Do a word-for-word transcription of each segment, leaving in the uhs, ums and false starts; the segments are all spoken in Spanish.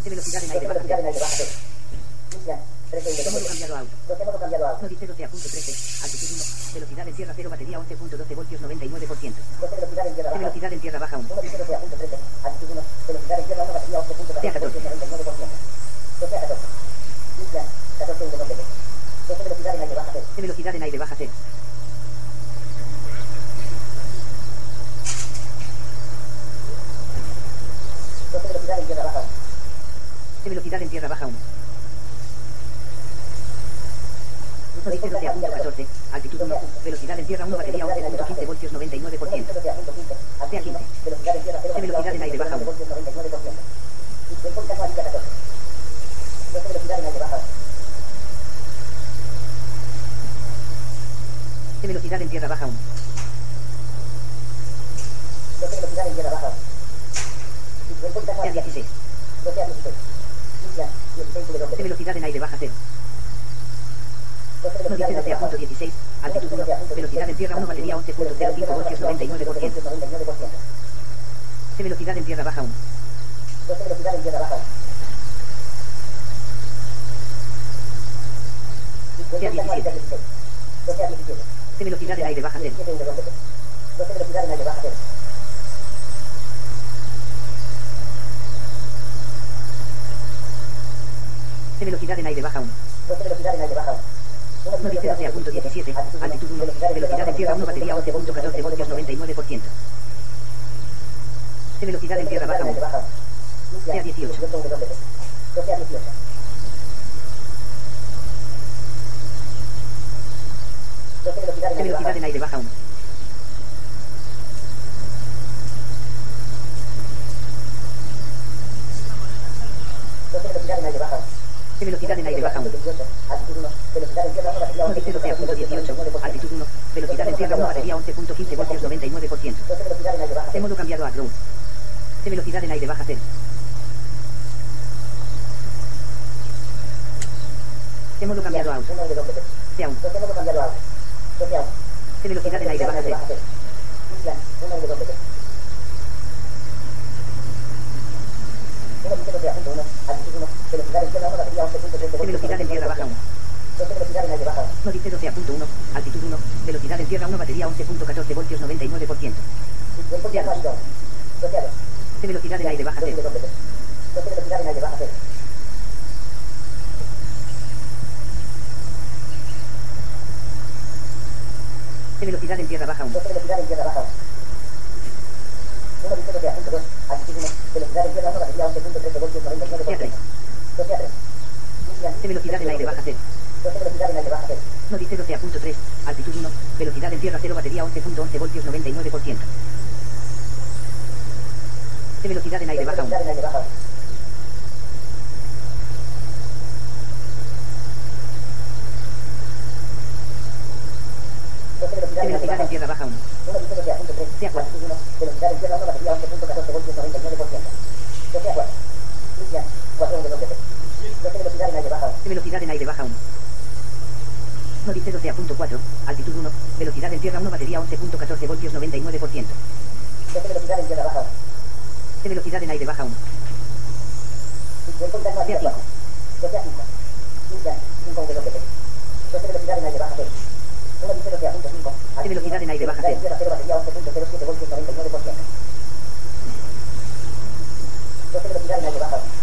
De velocidad en aire baja cero. Inicial. trece De modo cambiado auto. De modo cambiado auto. Nodice doce a punto trece. Altitud uno. Velocidad en tierra cero. Batería once punto doce voltios noventa y nueve por ciento. doce velocidad en tierra De baja. velocidad en tierra baja uno. Nodice doce a punto trece. Altitud uno. Velocidad en tierra uno. Batería once punto catorce voltios noventa y nueve por ciento. doce a catorce. Inicial. catorce W. doce velocidad en aire baja cero. De velocidad en aire baja cero. doce velocidad en tierra baja uno. De velocidad en tierra baja uno. Nodice doce a punto catorce. Altitud uno. Velocidad en tierra uno. Batería once punto quince voltios noventa y nueve por ciento. doce a punto quince. De a quince. Velocidad en tierra cero. De velocidad en aire baja uno. voltios noventa y nueve por ciento. Tiempo en caso a catorce. doce velocidad en aire baja uno. De velocidad en tierra baja uno. doce velocidad en tierra baja uno. Tiempo en caso De a dieciséis. doce a dieciséis. Inicial. dieciséis W. De velocidad en aire baja cero. Nodice doce a punto dieciséis. Altitud uno. Velocidad en tierra uno. Batería once punto cero cinco voltios noventa y nueve por ciento. De velocidad en tierra baja uno. doce velocidad en tierra baja uno. De a diecisiete. doce a diecisiete. De velocidad en aire baja cero. doce velocidad en aire baja cero. De velocidad en aire baja uno. doce velocidad en aire baja uno. Nodice doce a punto diecisiete. Altitud uno. Velocidad en tierra uno. Batería once punto catorce voltios noventa y nueve por ciento. De velocidad en tierra baja uno. De a dieciocho. doce a dieciocho. doce velocidad De velocidad en aire baja uno. doce velocidad en aire baja uno. De velocidad en aire baja uno. Altitud uno. Velocidad en tierra uno. Batería Nodice doce a punto dieciocho. Altitud uno. Velocidad en tierra uno. Batería once punto quince voltios noventa y nueve por ciento. doce velocidad en aire baja De cero. modo cambiado a ground. De velocidad en aire baja cero. De modo cambiado a auto. uno W. De a uno. doce modo cambiado a auto. doce a uno. De velocidad en aire baja cero. Inicial. uno W. uno doce a punto uno. Altitud uno. Velocidad en tierra uno. Batería once punto trece. De velocidad en tierra baja uno. doce velocidad en aire baja uno. Nodice doce a punto uno. Altitud uno. Velocidad en tierra uno. Batería once punto catorce voltios noventa y nueve por ciento. Tiempo en caso a dos. doce a dos. De velocidad en aire baja cero. doce velocidad en aire baja cero. De velocidad en tierra baja uno. doce velocidad en tierra baja uno. uno doce a punto dos. Altitud uno. Velocidad en tierra uno. Batería once punto trece voltios noventa y nueve por ciento. doce a tres. Inicial. De velocidad en aire baja cero. doce velocidad en aire baja cero. Nodice doce a punto tres. Altitud uno. Velocidad en tierra cero. Batería once punto once voltios noventa y nueve por ciento. De velocidad en aire baja uno. Velocidad en aire baja uno. doce De velocidad en aire velocidad baja en uno. tierra baja uno. uno doce a punto tres. De a cuatro. Altitud uno. Velocidad en tierra uno. Batería once punto catorce voltios noventa y nueve por ciento. doce a cuatro. Inicial. cuatro W. doce velocidad en aire baja uno. De velocidad en aire baja uno. Nodice doce a punto cuatro. Altitud uno. Velocidad en tierra uno. Batería once punto catorce voltios noventa y nueve por ciento. doce velocidad en tierra baja uno. De velocidad en aire baja uno. Tiempo en caso a De a cinco. doce a cinco. Inicial. cinco W. doce velocidad en aire baja cero. uno doce a punto cinco. De velocidad en aire baja cero. cero. Batería once punto cero siete voltios noventa y nueve por ciento. doce velocidad en aire baja uno.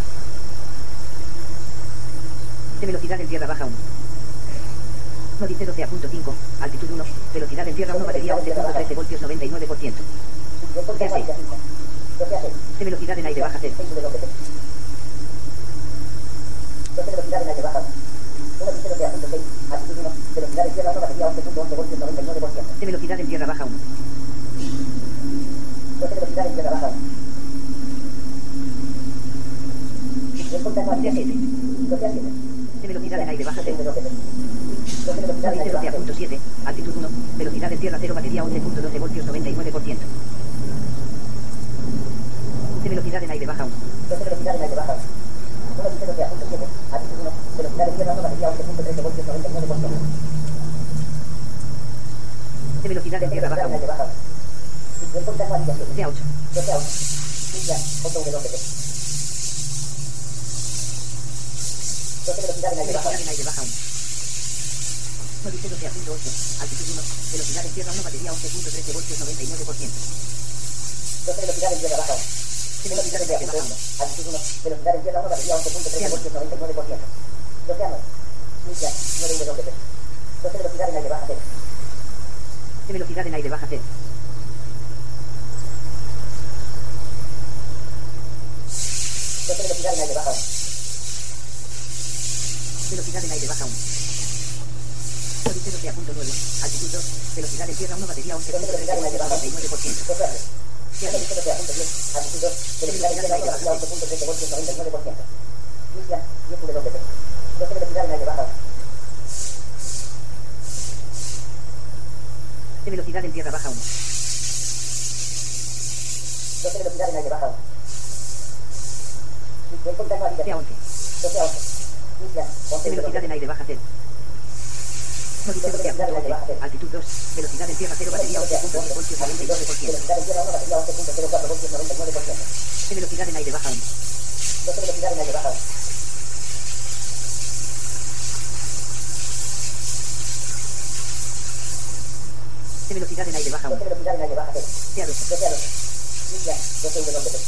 De velocidad en tierra baja uno. Nodice doce a punto cinco. Altitud uno. Velocidad en tierra uno. Batería once punto trece voltios noventa y nueve por ciento. Tiempo en caso a cinco. doce a seis. De velocidad en aire baja cero. seis W. doce velocidad en aire baja uno. uno doce a punto seis. Altitud uno. Velocidad en tierra uno. Batería once punto once voltios noventa y nueve por ciento. De velocidad en tierra baja uno. doce velocidad en tierra baja uno. Tiempo en caso a siete. doce a siete. De velocidad en aire baja cero. doce velocidad en Nodice aire doce baja a punto siete. Altitud uno. Velocidad en tierra cero. Batería once punto doce voltios noventa y nueve por ciento. De velocidad en aire baja uno. doce velocidad en aire baja uno. uno doce a punto siete. Altitud uno. Velocidad en tierra uno. Batería once punto trece voltios noventa y nueve por ciento. De velocidad en tierra baja uno. Tiempo en caso a siete. De a ocho. doce a uno. Inicial. ocho W. doce velocidad en aire baja. Velocidad en aire baja uno. Modice doce a punto ocho. Altitud uno. Velocidad en tierra uno. Batería once punto trece voltios noventa y nueve por ciento. doce velocidad en tierra baja uno. Velocidad en aire baja uno. Altitud uno. Velocidad en tierra uno. Batería once punto trece voltios noventa y nueve por ciento. doce a nueve. Inicia nueve W P. doce velocidad en aire baja cero. De velocidad en aire baja cero. doce velocidad en aire baja uno. Velocidad en aire baja uno. Modice doce a punto nueve. Altitud dos. Velocidad en tierra uno. Batería once punto trece voltios noventa y nueve por ciento. Modice doce a punto diez. Altitud dos. Velocidad en tierra uno. Batería once punto trece voltios noventa y nueve por ciento. Inicia diez W P. doce velocidad en aire baja uno. De velocidad en tierra baja uno. doce velocidad en aire baja uno. De a once. doce a once. Inicia De velocidad en aire baja cero. Modice doce a punto once. Altitud dos. Velocidad en tierra cero. Batería once punto once voltios noventa y nueve por ciento. Velocidad en tierra uno. Batería once punto cero cuatro voltios noventa y nueve por ciento. De velocidad en aire baja uno. doce velocidad en aire baja uno. De velocidad en aire baja uno. doce velocidad en aire baja cero. De a doce. doce a doce. Inicia doce W P.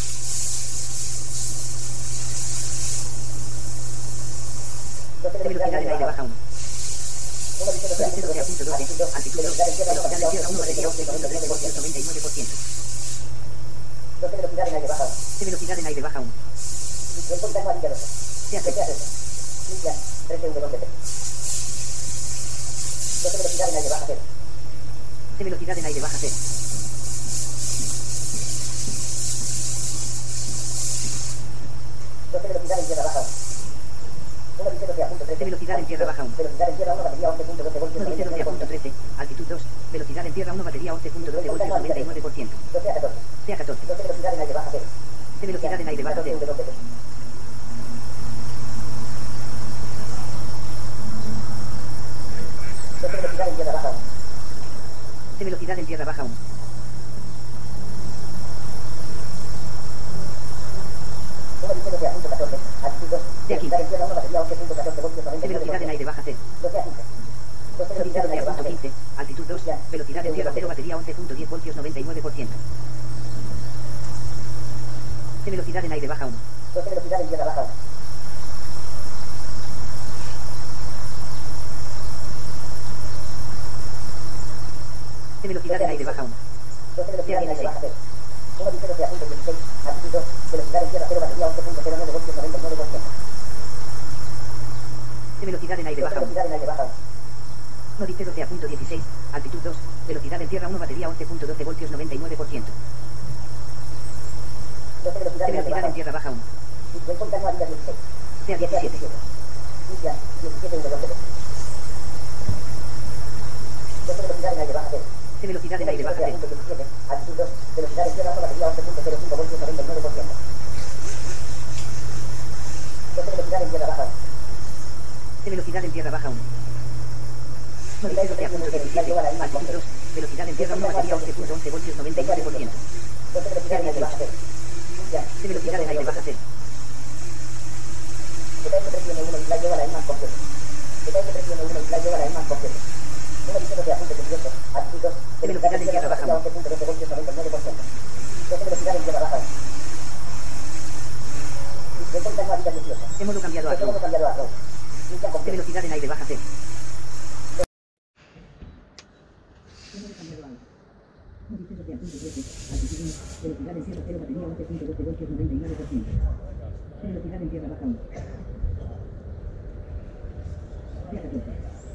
doce De velocidad en aire baja uno. Modice doce a Modice doce a punto doce. Altitud dos. Velocidad en tierra uno. Velocidad en tierra uno. Batería once punto trece voltios noventa y nueve por ciento. doce velocidad en aire baja uno. De velocidad en aire baja uno. En punta en amarilla doce. De a doce seis. a doce. Inicia trece W P. doce velocidad en aire baja cero. De velocidad en aire baja cero. doce velocidad en tierra baja uno. Modice doce a punto trece. De velocidad en tierra baja uno. Velocidad en tierra uno. Batería once punto doce voltios Modice noventa y doce a nueve por punto ciento. trece. Altitud dos. Velocidad en tierra uno. Batería once punto doce voltios noventa y nueve por ciento. doce a catorce. De a catorce. doce velocidad en aire baja cero. De velocidad en aire baja catorce cero. W P. doce velocidad en tierra baja uno. De velocidad en tierra baja uno. Modice doce a punto catorce. Altitud dos. De aquí. Velocidad en tierra uno. Batería once punto catorce voltios noventa De y nueve por velocidad en ciento. aire baja cero. doce a quince. doce Modice velocidad en doce aire a baja punto cero. quince. Altitud dos. Velocidad en tierra cero. Batería once punto diez voltios noventa y nueve por ciento. De velocidad en aire baja uno. doce velocidad en tierra baja uno. De velocidad en aire baja uno. doce velocidad en aire baja cero. Modice doce a punto dieciséis. Altitud dos. Velocidad en tierra cero. Batería once punto cero nueve voltios noventa y nueve por ciento. De velocidad en aire doce baja uno. velocidad en aire baja uno. Modice doce a punto dieciséis. Altitud dos. Velocidad en tierra uno. Batería once punto doce voltios noventa y nueve por ciento. doce velocidad De en aire velocidad baja en uno. tierra baja uno. En punta en amarilla dieciséis. De a doce a diecisiete. diecisiete. Inicia diecisiete W P. doce velocidad en aire baja cero. De velocidad en aire baja cero. diecisiete. Altitud dos. Velocidad en tierra uno. Batería once punto cero cinco voltios noventa y nueve por ciento. doce velocidad en tierra baja uno. De velocidad en tierra baja uno. Modice doce a punto diecisiete. Altitud dos. Velocidad en tierra uno. Batería once punto once voltios noventa y nueve por ciento. doce velocidad en aire baja cero. Inicia De velocidad en aire baja cero. Z S tres uno y fly lleva la Inman completo. Z S tres uno y fly lleva la Inman completo. uno doce a punto dieciocho. Altitud dos. De velocidad en tierra baja uno. once punto doce voltios noventa y nueve por ciento. doce velocidad en tierra baja uno. De punta en amarilla dieciocho. De modo cambiado a De modo road. cambiado a road. Inicia De completo. velocidad en aire baja cero. Modice doce a punto trece. Altitud uno. Velocidad en tierra cero. Batería once punto doce voltios noventa y nueve por ciento. De velocidad en tierra baja uno. De a catorce.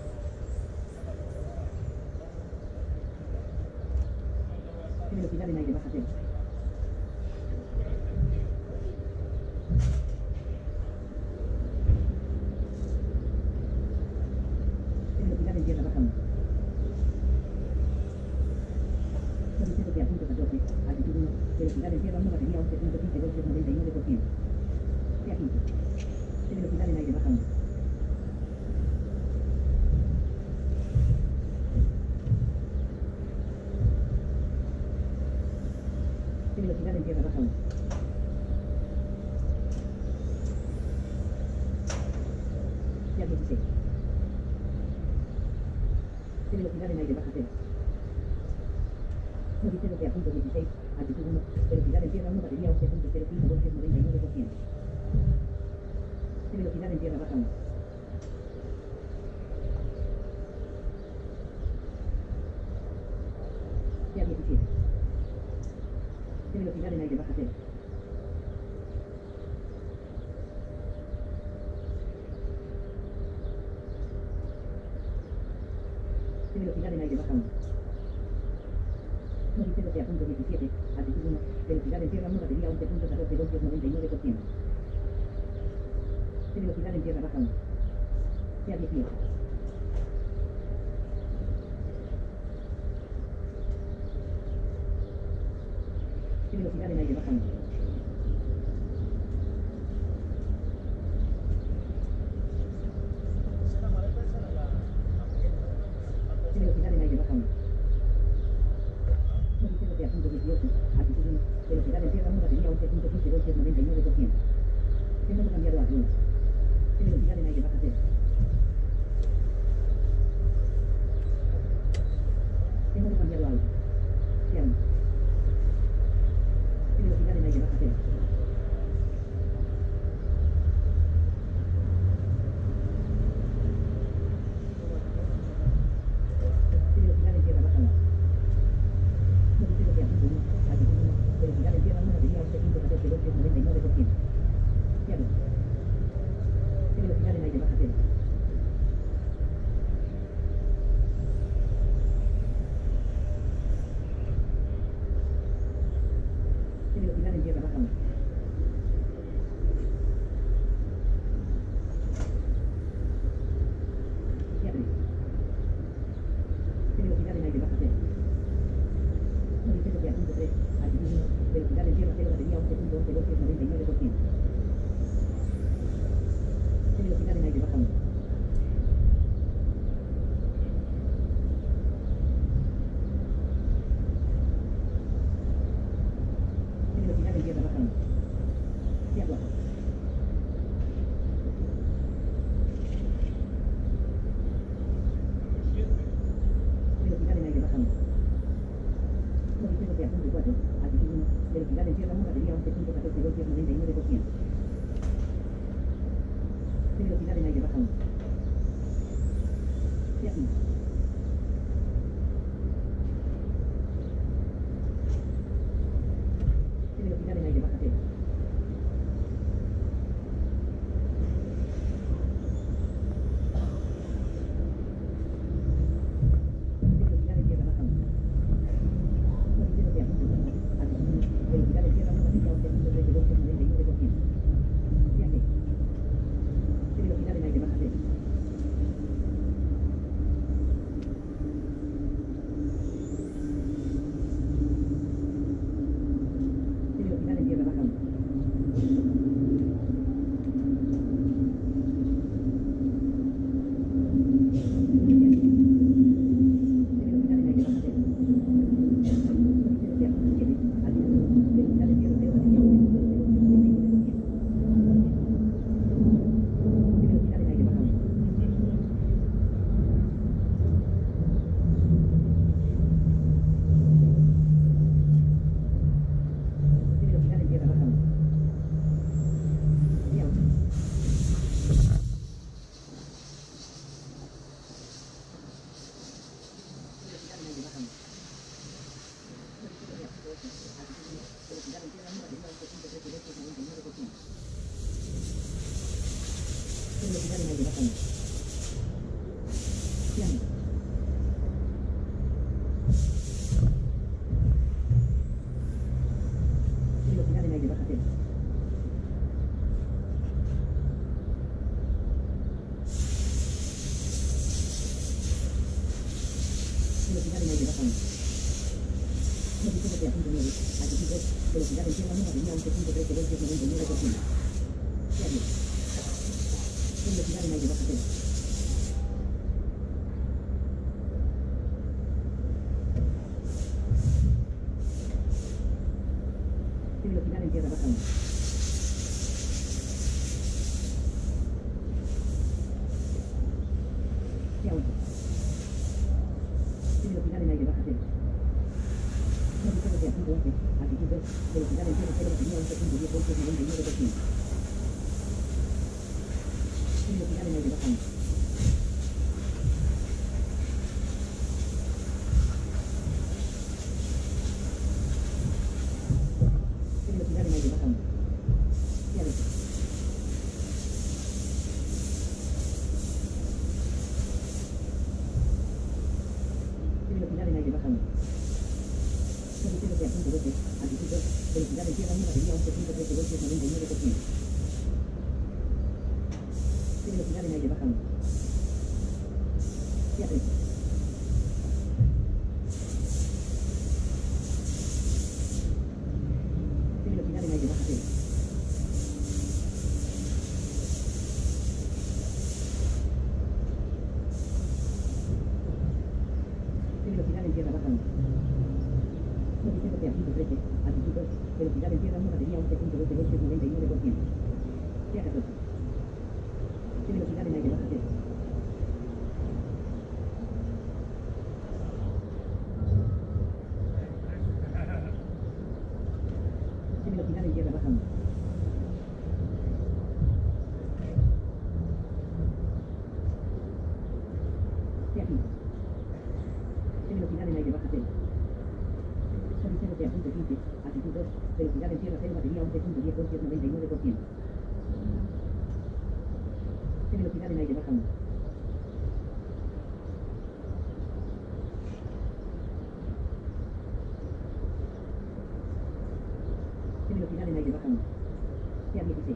De velocidad en aire baja cero. De velocidad en tierra baja uno. Modice doce a punto catorce. Altitud uno. Velocidad en tierra uno. Batería once punto quince voltios noventa y nueve por ciento. De a quince. De velocidad en aire baja uno. De velocidad en tierra baja uno. dieciséis. De velocidad en aire baja cero. Novicero P A punto dieciséis, altitud uno, velocidad en tierra uno, batería once punto cero cinco voltios, noventa y nueve por ciento. De velocidad en tierra baja uno. P A diecisiete. De velocidad en aire baja cero. De velocidad en aire baja uno. Novicero P A punto diecisiete, altitud uno, velocidad en tierra uno, batería once punto catorce voltios, noventa y nueve por ciento. De velocidad en tierra baja uno. P A dieciocho. De velocidad en aire baja uno. De velocidad en aire baja uno. Novicero P A punto dieciocho, altitud uno, velocidad en tierra uno, batería once punto quince voltios, noventa y nueve por ciento. Hemos cambiado a uno. De velocidad en aire baja cero. Hemos cambiado a alto. P A uno. De velocidad en aire baja cero. De velocidad en tierra baja uno. Novicero P A punto uno, altitud uno, velocidad en tierra uno, batería once punto catorce voltios, noventa y nueve por ciento. P A dos. De velocidad en aire baja cero. De velocidad en tierra baja uno. P A tres. De velocidad en aire baja cero. Novicero P A punto tres, altitud uno, velocidad en tierra cero, batería once punto once voltios, noventa y nueve por ciento. De velocidad en aire baja uno. De velocidad en tierra baja uno. P A cuatro. Velocidad en aire baja uno. Novicero P A punto cuatro, altitud uno, velocidad en tierra uno, batería once punto catorce voltios, noventa y nueve por ciento. De velocidad en aire baja uno. P A cinco. De velocidad en aire baja cero. De velocidad en tierra baja uno. Novicero P A punto uno, altitud uno, velocidad en tierra uno, batería once punto trece voltios, noventa y nueve por ciento. P A seis. De velocidad en aire baja cero. De velocidad en tierra baja uno. De velocidad en aire baja cero. Novicero P A punto siete, altitud uno, velocidad en tierra cero, batería once punto doce voltios, noventa y nueve por ciento. De velocidad en aire baja uno. De velocidad en tierra baja uno. P A ocho. Velocidad en aire baja uno. Novicero P A punto ocho, altitud uno, velocidad en tierra uno, batería once punto trece voltios, noventa y nueve por ciento. De velocidad en aire baja uno. P A nueve. Velocidad en aire baja cero. Velocidad en aire baja uno. Novicero P A punto nueve, altitud dos, velocidad en tierra uno, batería once punto trece voltios, noventa y nueve por ciento. P A diez. Velocidad en aire baja cero. De velocidad en tierra baja uno. punto once. Altitud dos. Velocidad en tierra cero. Batería once punto diez voltios. noventa y nueve por ciento. Velocidad en aire baja uno. Velocidad en aire baja uno. Y abierto. Velocidad en aire baja uno. Reduciéndose a punto doce. Altitud dos. Velocidad en tierra uno. Batería once punto trece voltios. noventa y nueve por ciento. Velocidad en aire baja uno. Y abierto. Velocidad en aire baja cero. Velocidad en tierra baja uno. Reduciéndose a punto trece. Altitud dos. Velocidad en tierra uno. Batería once punto doce voltios. noventa y nueve por ciento. Y a catorce. Velocidad en aire baja cero. Velocidad en tierra baja uno. Y aquí. Velocidad en aire baja cero. Reduciéndose a punto quince. Altitud dos. Velocidad en tierra cero. Batería once punto diez voltios. noventa y nueve por ciento. Velocidad en aire baja uno. Velocidad en aire baja uno. Y a dieciséis.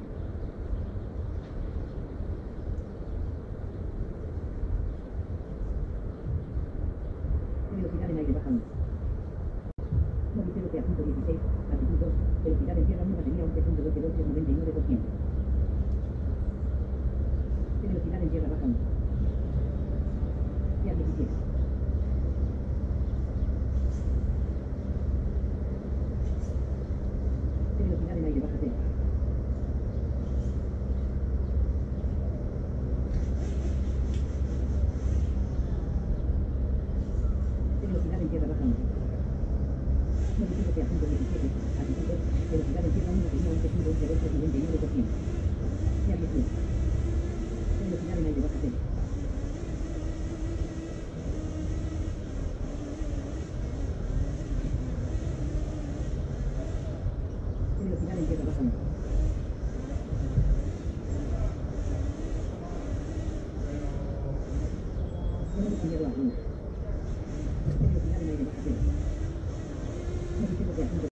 Velocidad en aire baja uno. Reduciéndose a punto dieciséis. Altitud dos. Velocidad en tierra uno. Batería once punto doce voltios. noventa y nueve por ciento. Velocidad en tierra baja uno. Y a diecisiete. Velocidad en aire baja cero. Velocidad en tierra baja uno. Reduciéndose a punto diecisiete. Altitud dos. Velocidad en tierra uno. Batería once punto once voltios. noventa y nueve por ciento. Y a diecisiete. Velocidad en aire baja cero. Velocidad en tierra baja uno. Hemos descendido a uno. Velocidad en aire baja cero. Reduciéndose a punto